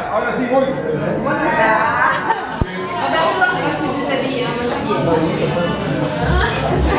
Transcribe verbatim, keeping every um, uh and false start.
ahora sí voy. Vabbè, tu non ti devi, non ci vieni.